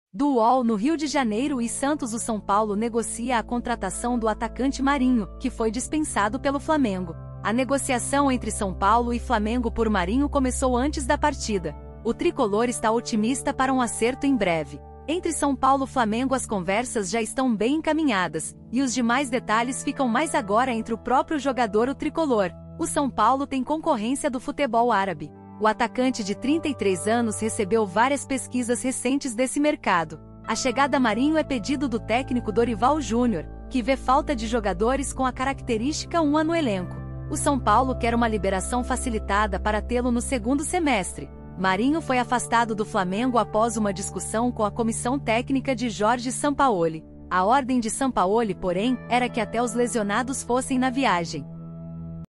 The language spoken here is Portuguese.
Do UOL no Rio de Janeiro e Santos. O São Paulo negocia a contratação do atacante Marinho, que foi dispensado pelo Flamengo. A negociação entre São Paulo e Flamengo por Marinho começou antes da partida. O tricolor está otimista para um acerto em breve. Entre São Paulo e Flamengo as conversas já estão bem encaminhadas, e os demais detalhes ficam mais agora entre o próprio jogador e o tricolor. O São Paulo tem concorrência do futebol árabe. O atacante de 33 anos recebeu várias pesquisas recentes desse mercado. A chegada a Marinho é pedido do técnico Dorival Júnior, que vê falta de jogadores com a característica 1 no elenco. O São Paulo quer uma liberação facilitada para tê-lo no segundo semestre. Marinho foi afastado do Flamengo após uma discussão com a comissão técnica de Jorge Sampaoli. A ordem de Sampaoli, porém, era que até os lesionados fossem na viagem.